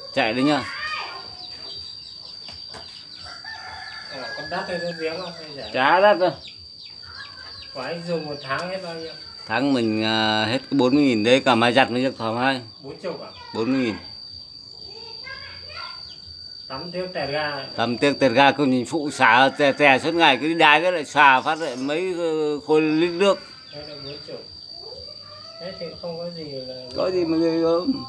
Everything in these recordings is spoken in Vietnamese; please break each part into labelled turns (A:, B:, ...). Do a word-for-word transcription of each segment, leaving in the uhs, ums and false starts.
A: chạy đấy nhá.
B: Ờ, con đắt hơn nước giếng không?
A: Chả đắt đâu.
B: Của anh dùng một tháng hết bao nhiêu?
A: Tháng mình uh, hết bốn mươi nghìn đấy, cả máy giặt mới được thoải mái.
B: bốn mươi à?
A: bốn mươi nghìn.
B: Tắm tiếc tẹt ga.
A: Tắm tiếc tẹt ga cứ nhìn phụ xả tè tè suốt ngày, cứ đi đái cái lại xả phát lại mấy khối lít nước.
B: Thế là bốn mươi. Thế thì không có gì là...
A: Có gì mà ghê gớm.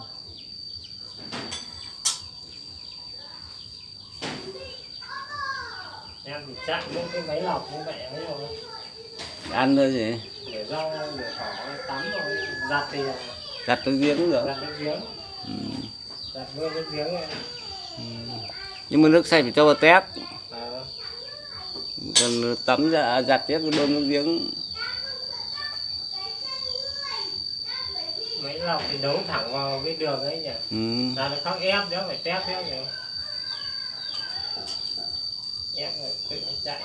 B: Em thì chạy những cái máy lọc như vậy ấy rồi.
A: Ăn thôi gì?
B: Để rau, để cỏ, tắm rồi, giặt thì...
A: Giặt nước giếng cũng được.
B: Giặt nước giếng. Ừ. Giặt luôn nước giếng này.
A: Ừ. Nhưng mà nước sạch phải cho vào tép.
B: À.
A: Còn tắm ra giặt tiếp cái bơm nước giếng.
B: Máy lọc thì đấu thẳng vào cái đường ấy nhỉ. Ừ. Là nó khác ép đó, phải tép thế nhỉ. Ép rồi tự nó chạy.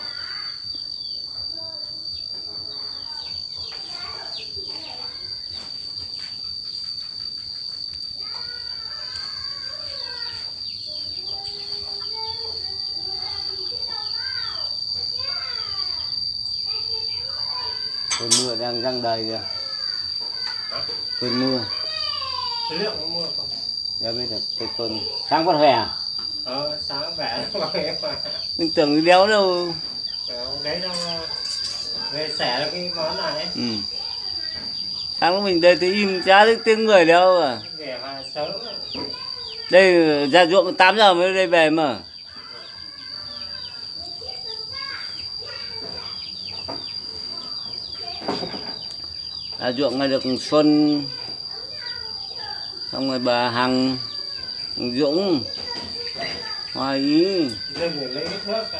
A: Cơn mưa đang răng đầy kìa. Cơn mưa.
B: Thế liệu có mưa không?
A: Dạ biết được cái cơn. Sáng bắt hè à?
B: Ờ, sáng vẻ nó em mà.
A: Mình tưởng cái đéo đâu.
B: Ờ, đấy đâu về xẻ được cái món này ấy.
A: Ừ. Sáng lúc mình đây thấy im chả thấy tiếng người đâu à.
B: Về mà sớm.
A: Đây ra ruộng tám giờ mới đây về mà. Ra ruộng ngay được Xuân. Xong rồi bà Hằng, Dũng, Hoa Ý.
B: Dừng để lấy cái nước cả.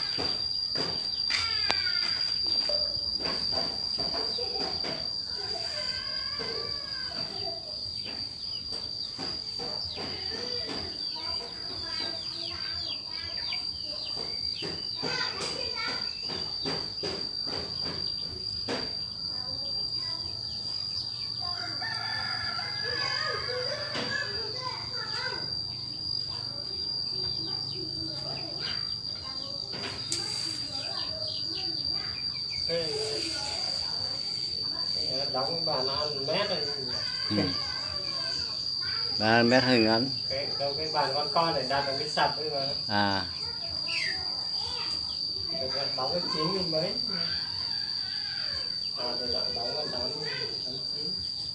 B: Đóng cái bàn ăn mét này.
A: Ừ. Bàn ăn mét hơi ngắn.
B: Cái, đâu cái bàn con con để đặt ở cái sập ấy mà.
A: À.
B: Đóng cái chín nghìn mấy. À thì lại đóng cái tám chín.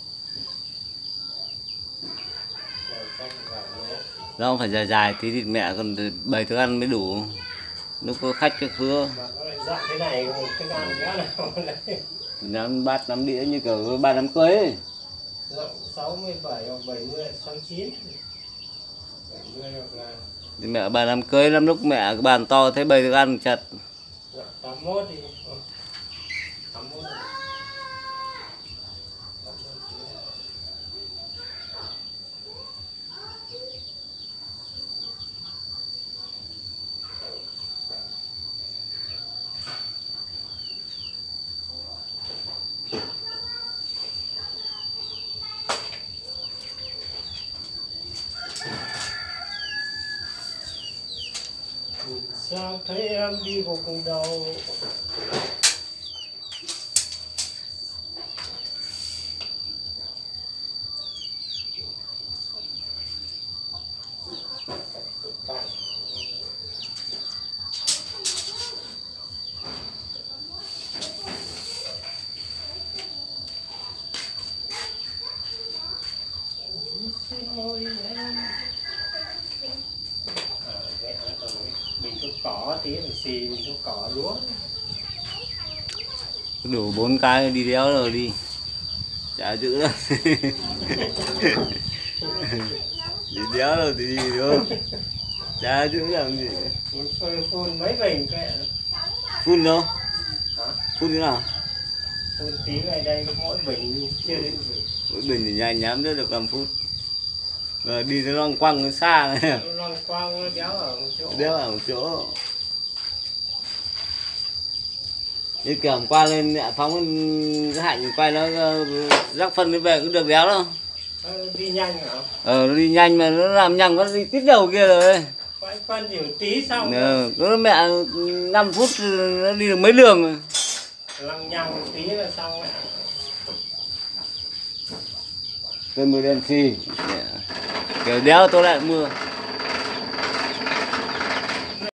A: Nó không phải dài dài tí thịt mẹ còn bày thức ăn mới đủ. Lúc có khách cái khứa.
B: Mà nó lại dặn thế này một thức ăn nữa nào đấy.
A: Năm bát năm đĩa như kiểu ba đám cưới ấy.
B: Rộng sáu mươi bảy hoặc bảy mươi, sáu mươi chín. bảy mươi hoặc là...
A: Thì mẹ ba đám cưới lắm lúc mẹ cái bàn to thấy bày thức ăn chật.
B: Dạ, tám mươi mốt thì... tám mươi mốt thì... Sao thấy em đi vô cùng đầu. Mình thuốc cỏ tí mình xì mình thuốc cỏ lúa.
A: Đủ bốn cái đi đéo rồi đi. Chả giữ đâu. Đi đéo rồi thì đi đâu. Chả giữ làm gì.
B: Phun, phun mấy bình kệ.
A: Phun đâu?
B: Hả?
A: Phun thế nào?
B: Phun tí này đây mỗi bình chưa đến bình.
A: Mỗi bình thì nhanh nhắm rất được năm phút. Rồi đi nó loăng quăng nó xa này.
B: Nó loăng quăng nó đéo ở một chỗ.
A: Đéo ở một chỗ. Như kiểu hôm qua lên mẹ phóng cái Hạnh quay nó rắc phân nó về cũng được đéo đâu.
B: Ờ, đi nhanh hả?
A: Ờ nó đi nhanh mà nó làm nhanh nó đi tít đầu kia rồi.
B: Quay phân chỉ một tí xong.
A: Ờ, nó mẹ năm phút nó đi được mấy đường rồi.
B: Lăng nhăng một tí là xong mẹ.
A: Tôi mưa đen xì. Kiểu đéo tôi lại mưa.